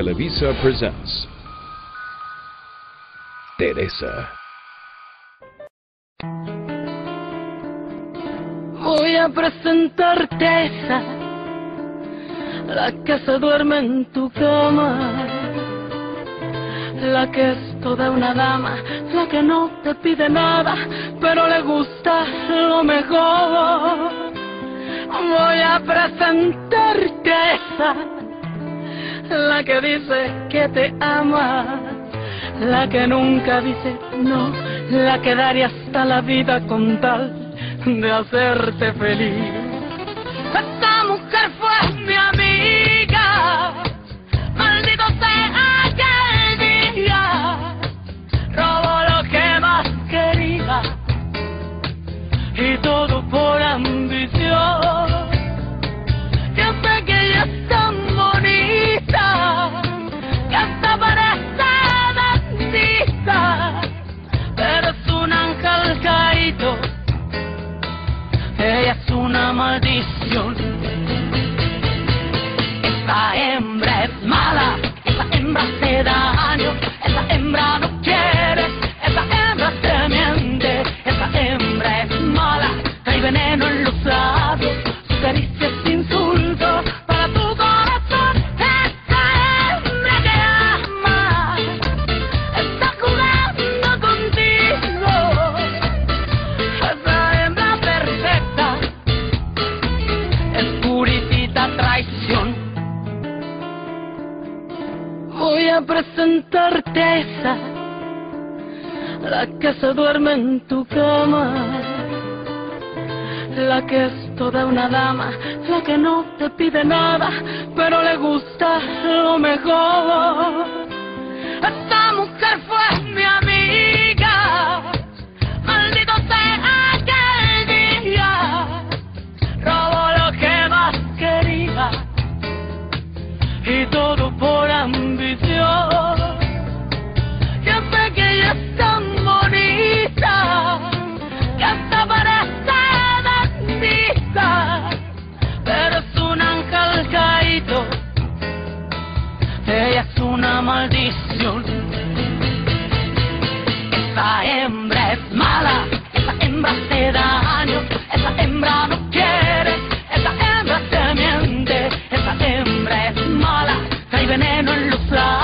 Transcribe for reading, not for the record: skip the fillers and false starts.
Televisa presents Teresa. Voy a presentarte esa, la que se duerme en tu cama, la que es toda una dama, la que no te pide nada, pero le gusta lo mejor. Voy a presentarte esa, la que dice que te ama, la que nunca dice no, la que daría hasta la vida con tal de hacerte feliz. Esta mujer fue mi amiga, maldito sea aquel día, robó lo que más quería y todo por ambición. Yo sé que ella es tan bonita que hasta parece bendita, pero es un ángel caído. Ella es una maldición. Esa hembra es mala, esa hembra te da daño, esa hembra no quiere, esa hembra te miente, esa hembra es mala, trae veneno en los labios, su caricia es insulto para tu corazón. Esa hembra que ama está jugando contigo, esa hembra perfecta es puritita traición. Voy a presentarte esa, la que se duerme en tu cama, la que es toda una dama, la que no te pide nada, pero le gusta lo mejor. Esta mujer fue mi amiga, maldito sea aquel día, robó lo que más quería y todo por ambición. Yo sé que ella es tan bonita que hasta parece bendita, pero es un ángel caído. Ella es una maldición. Esa hembra es mala, esa hembra te da daño, esa hembra no quiere, esa hembra te miente, esa hembra es mala, trae veneno en los labios.